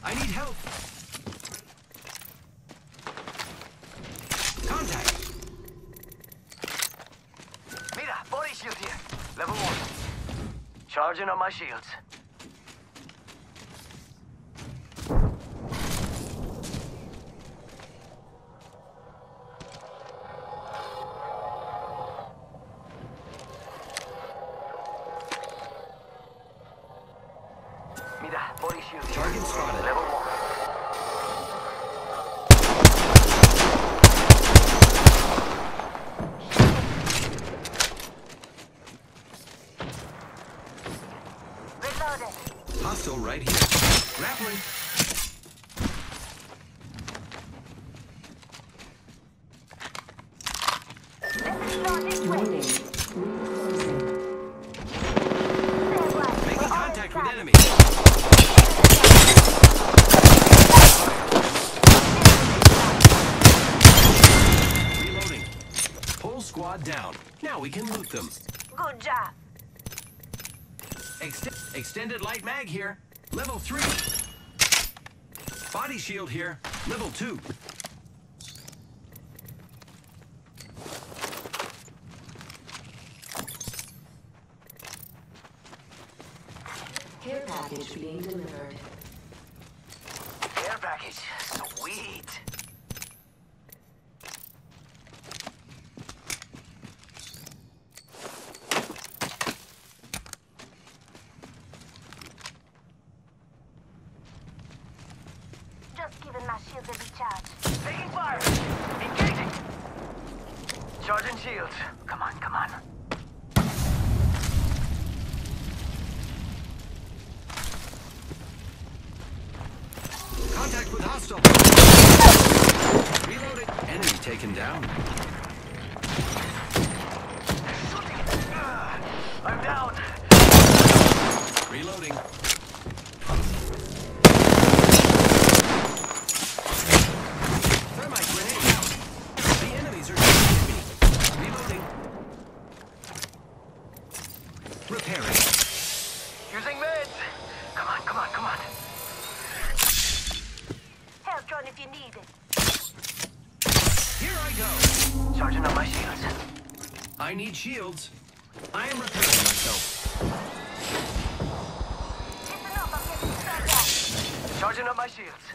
I need help. Contact. Mira, body shield here. Level 1. Charging on my shields. Mira, body shield here. Target spotted. Level 1. Hostile right here. Grappling. Making contact with enemy. Reloading. Whole squad down. Now we can loot them. Good job. Extended light mag here. Level 3. Body shield here. Level 2. Care package being delivered. Care package. Sweet. Just giving my shields a recharge. Taking fire. Engaging. Charging shields. Come on, come on. Contact with hostile. Reloading. Enemy taken down. I'm down. Reloading. Thermite grenade out. The enemies are shooting me. Reloading. Repairing. Using meds. Come on, come on, come on. Help run if you need it. Here I go. Charging on my shields. I need shields. I am repairing myself. Listen up, I'm getting stuck up. Charging up my shields.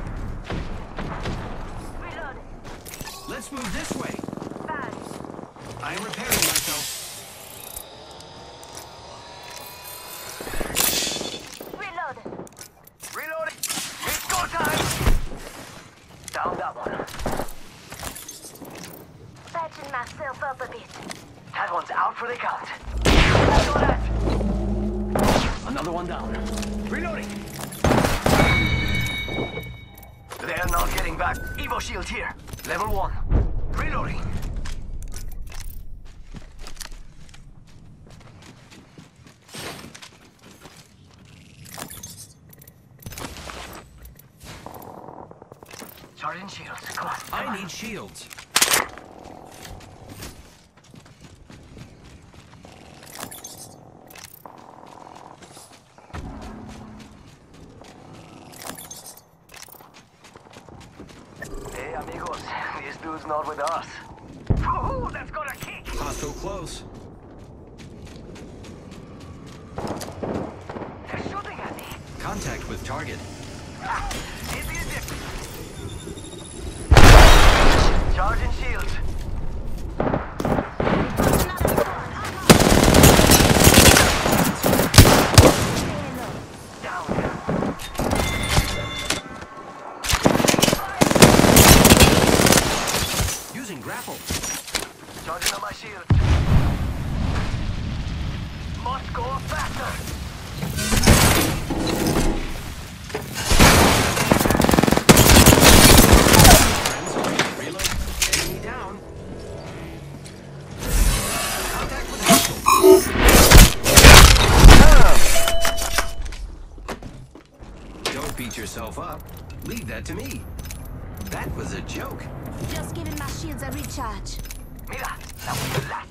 Reloading. Let's move this way. Bad. I am repairing myself. Reloading. Reloading. It's go time. Down that one. Patching myself up a bit. That one's out for the count. I know that. Another one down. Reloading. They're not getting back. Evo shield here. Level 1. Reloading. Charging shields. Come on. Come I on. need shields. Hey, amigos. This dude's not with us. Woohoo! That's got a kick. Hostile close. They're shooting at me. Contact with target. Ah, easy as it. Charging shields. Down. Using grapple. Charging on my shield. Must go faster. Reload. Enemy down. Contact with hostile. Don't beat yourself up. Leave that to me. That was a joke. Just giving my shields a recharge. Mira, that was the last